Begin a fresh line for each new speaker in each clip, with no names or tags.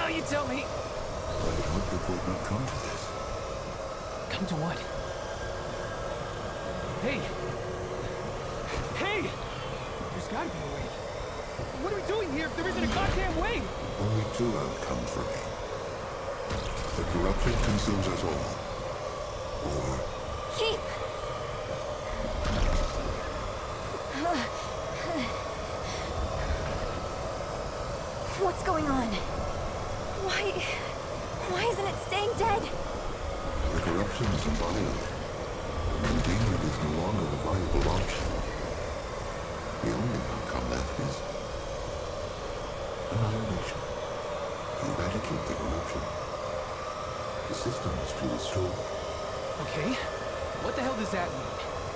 you tell me.
I had hoped it would not come to this.
Come to what? Hey! Hey! There's gotta be a way. What are we doing here if there isn't a goddamn way?
Only two outcomes for me. The corruption consumes us all. Or
Keep! What's going on? Why isn't it staying dead?
the corruption is violent. Containment is no longer a viable option. The only outcome left is annihilation. To eradicate the corruption, the system must be restored.
Okay. What the hell does that mean?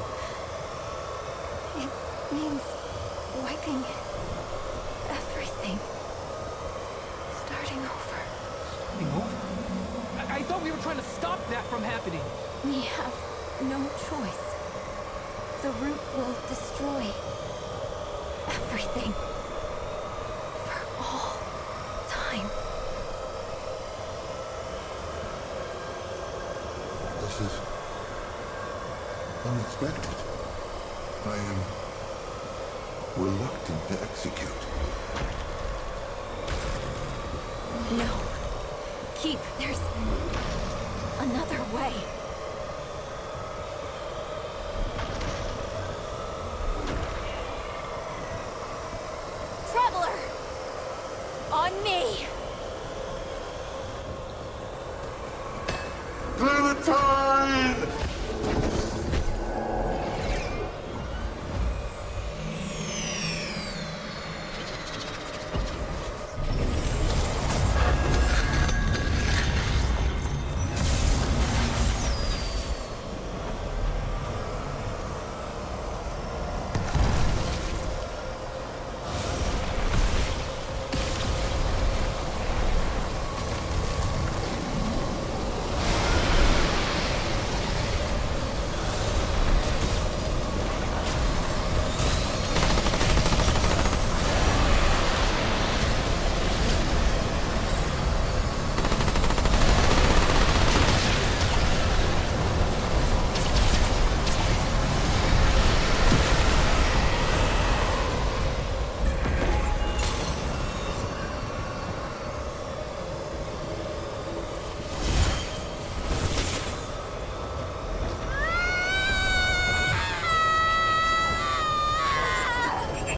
It means wiping everything. Starting over.
Starting over? I thought we were trying to stop that from happening.
We have no choice. The root will destroy everything. For all time.
This is unexpected. I am reluctant to execute.
No. Keep. There's another way. Traveler! On me!
Clementine!